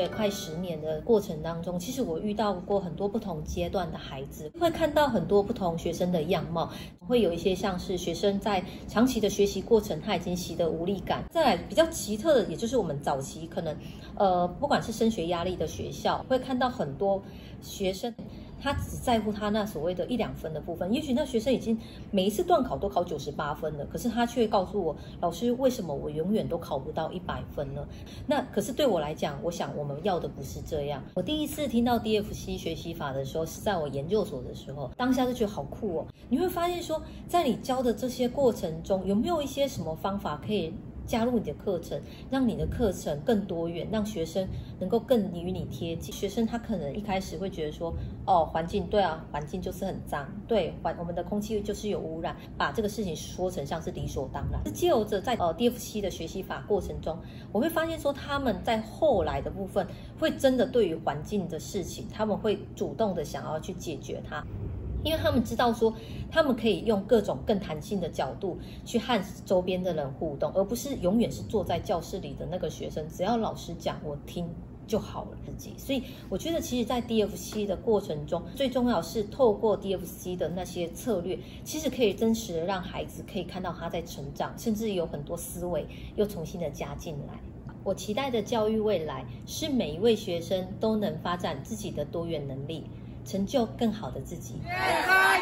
学快10年的过程当中，其实我遇到过很多不同阶段的孩子，会看到很多不同学生的样貌，会有一些像是学生在长期的学习过程，他已经习得无力感。再来比较奇特的，也就是我们早期可能不管是升学压力的学校，会看到很多学生他只在乎他那所谓的1、2分的部分，也许那学生已经每一次段考都考98分了，可是他却告诉我，老师，为什么我永远都考不到100分呢？那可是对我来讲，我想我们要的不是这样。我第一次听到 DFC 学习法的时候，是在我研究所的时候，当下就觉得好酷哦。你会发现说，在你教的这些过程中，有没有一些什么方法可以加入你的课程，让你的课程更多元，让学生能够更与你贴近。学生他可能一开始会觉得说，哦，环境，对啊，环境就是很脏，对，我们的空气就是有污染，把这个事情说成像是理所当然。借由着在DFC 的学习法过程中，我会发现说，他们在后来的部分会真的对于环境的事情，他们会主动的想要去解决它。因为他们知道说，他们可以用各种更弹性的角度去和周边的人互动，而不是永远是坐在教室里的那个学生，只要老师讲我听就好了自己。所以我觉得其实在 DFC 的过程中，最重要是透过 DFC 的那些策略，其实可以真实的让孩子可以看到他在成长，甚至有很多思维又重新的加进来。我期待的教育未来是每一位学生都能发展自己的多元能力，成就更好的自己。